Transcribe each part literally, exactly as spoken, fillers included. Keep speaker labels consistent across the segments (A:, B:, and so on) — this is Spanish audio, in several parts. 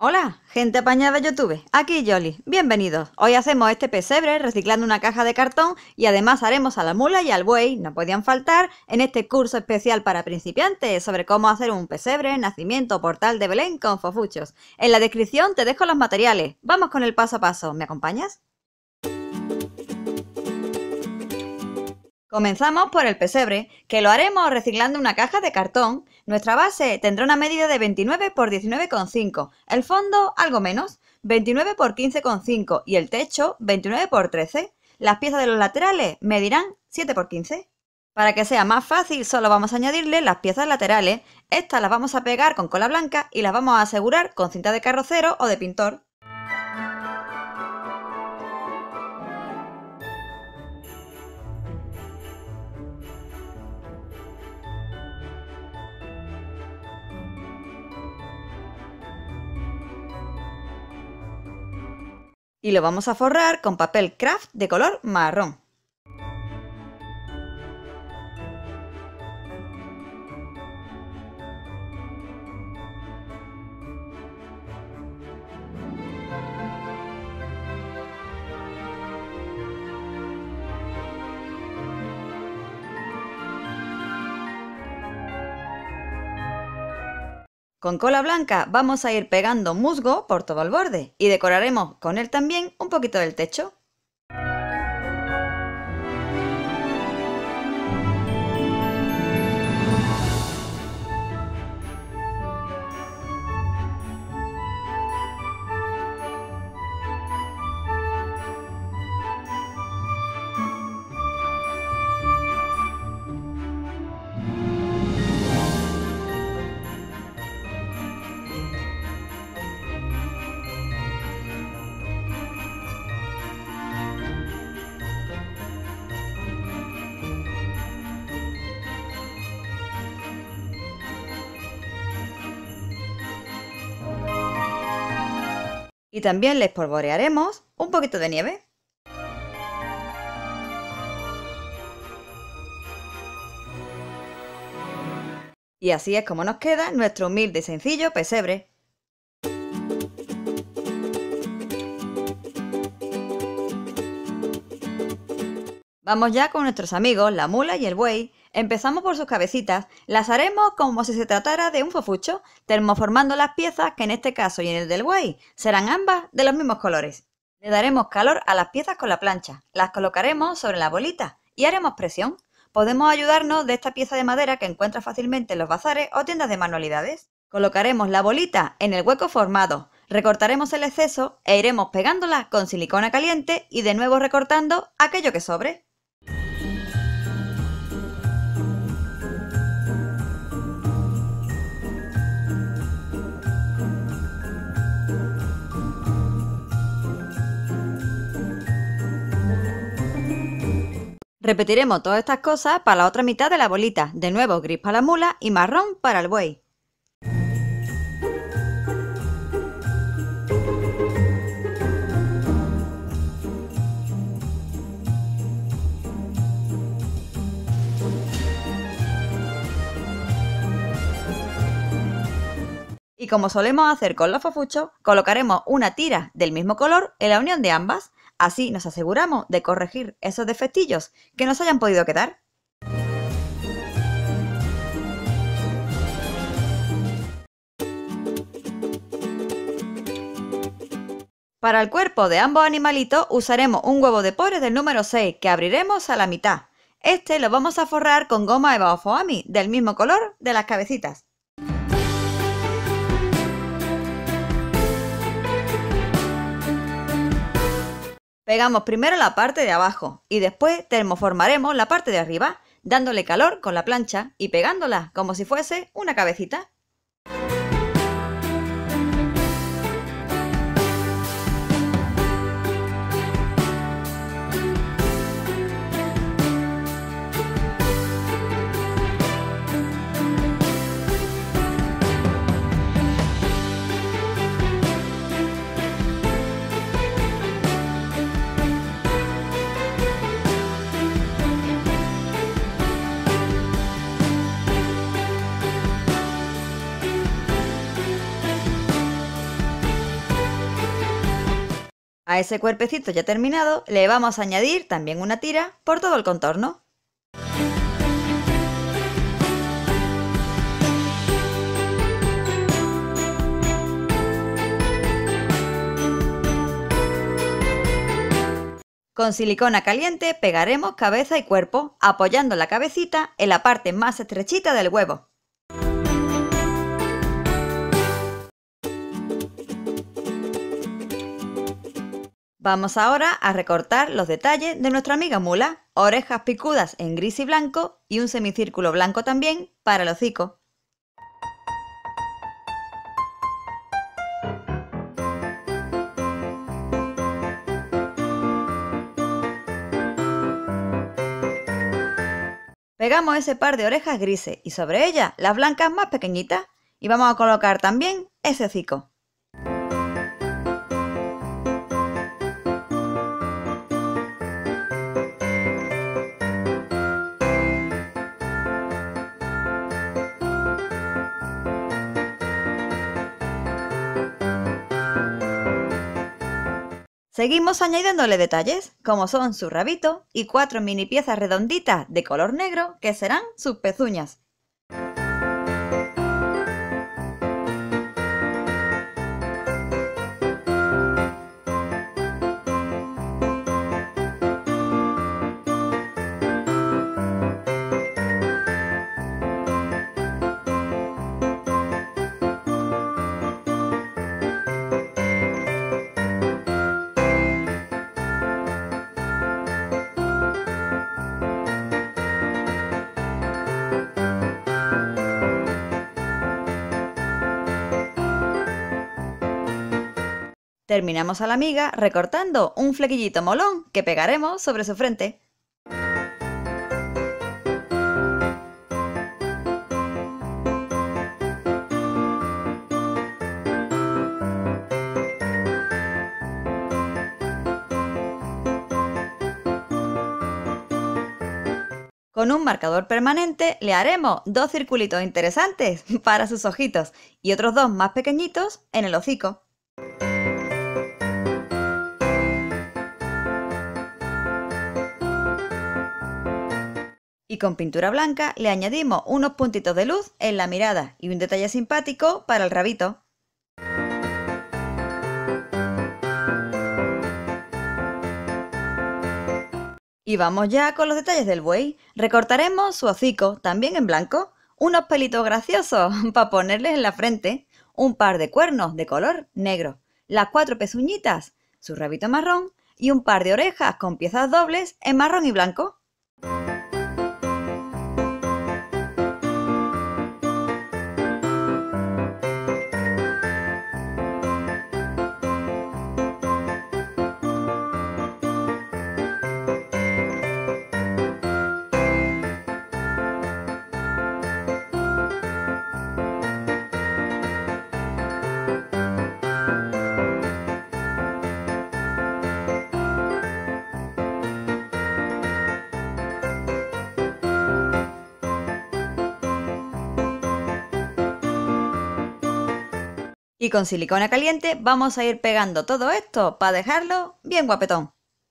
A: Hola, gente apañada de YouTube, aquí Jolly, bienvenidos. Hoy hacemos este pesebre reciclando una caja de cartón y además haremos a la mula y al buey, no podían faltar, en este curso especial para principiantes sobre cómo hacer un pesebre, nacimiento o portal de Belén con fofuchos. En la descripción te dejo los materiales, vamos con el paso a paso, ¿me acompañas? Comenzamos por el pesebre, que lo haremos reciclando una caja de cartón. Nuestra base tendrá una medida de veintinueve por diecinueve coma cinco, el fondo algo menos, veintinueve por quince coma cinco y el techo veintinueve por trece. Las piezas de los laterales medirán siete por quince. Para que sea más fácil solo vamos a añadirle las piezas laterales. Estas las vamos a pegar con cola blanca y las vamos a asegurar con cinta de carrocero o de pintor. Y lo vamos a forrar con papel craft de color marrón. Con cola blanca vamos a ir pegando musgo por todo el borde y decoraremos con él también un poquito del techo. Y también le espolvorearemos un poquito de nieve. Y así es como nos queda nuestro humilde y sencillo pesebre. Vamos ya con nuestros amigos, la mula y el buey. Empezamos por sus cabecitas, las haremos como si se tratara de un fofucho, termoformando las piezas que en este caso y en el del buey serán ambas de los mismos colores. Le daremos calor a las piezas con la plancha, las colocaremos sobre la bolita y haremos presión. Podemos ayudarnos de esta pieza de madera que encuentras fácilmente en los bazares o tiendas de manualidades. Colocaremos la bolita en el hueco formado, recortaremos el exceso e iremos pegándola con silicona caliente y de nuevo recortando aquello que sobre. Repetiremos todas estas cosas para la otra mitad de la bolita, de nuevo gris para la mula y marrón para el buey. Y como solemos hacer con los fofuchos, colocaremos una tira del mismo color en la unión de ambas. Así nos aseguramos de corregir esos defectillos que nos hayan podido quedar. Para el cuerpo de ambos animalitos usaremos un huevo de pores del número seis que abriremos a la mitad. Este lo vamos a forrar con goma eva o foamy del mismo color de las cabecitas. Pegamos primero la parte de abajo y después termoformaremos la parte de arriba, dándole calor con la plancha y pegándola como si fuese una cabecita. A ese cuerpecito ya terminado le vamos a añadir también una tira por todo el contorno. Con silicona caliente pegaremos cabeza y cuerpo, apoyando la cabecita en la parte más estrechita del huevo. Vamos ahora a recortar los detalles de nuestra amiga mula, orejas picudas en gris y blanco y un semicírculo blanco también para el hocico. Pegamos ese par de orejas grises y sobre ellas las blancas más pequeñitas y vamos a colocar también ese hocico. Seguimos añadiéndole detalles, como son su rabito y cuatro mini piezas redonditas de color negro que serán sus pezuñas. Terminamos a la amiga recortando un flequillito molón que pegaremos sobre su frente. Con un marcador permanente le haremos dos circulitos interesantes para sus ojitos y otros dos más pequeñitos en el hocico. Y con pintura blanca le añadimos unos puntitos de luz en la mirada y un detalle simpático para el rabito. Y vamos ya con los detalles del buey. Recortaremos su hocico, también en blanco, unos pelitos graciosos para ponerles en la frente, un par de cuernos de color negro, las cuatro pezuñitas, su rabito marrón y un par de orejas con piezas dobles en marrón y blanco. Y con silicona caliente vamos a ir pegando todo esto para dejarlo bien guapetón.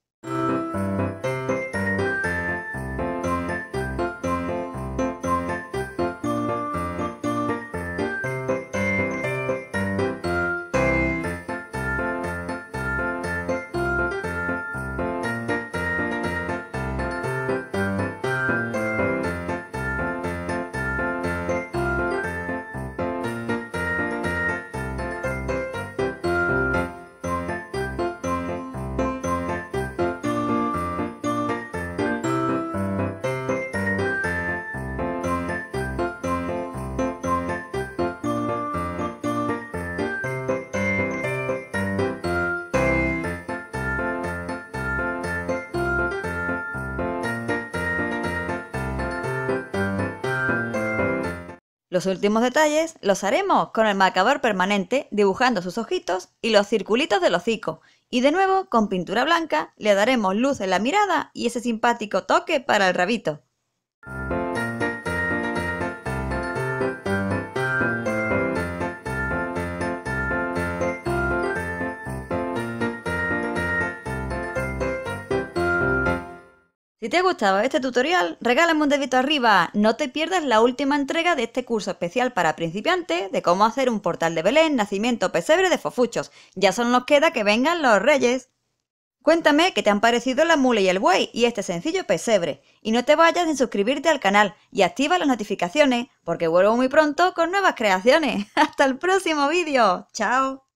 A: Los últimos detalles los haremos con el marcador permanente dibujando sus ojitos y los circulitos del hocico. Y de nuevo con pintura blanca le daremos luz en la mirada y ese simpático toque para el rabito. Si te ha gustado este tutorial, regálame un dedito arriba. No te pierdas la última entrega de este curso especial para principiantes de cómo hacer un portal de Belén, nacimiento, pesebre de fofuchos. Ya solo nos queda que vengan los reyes. Cuéntame qué te han parecido la mula y el buey y este sencillo pesebre. Y no te vayas sin suscribirte al canal y activa las notificaciones porque vuelvo muy pronto con nuevas creaciones. ¡Hasta el próximo vídeo! ¡Chao!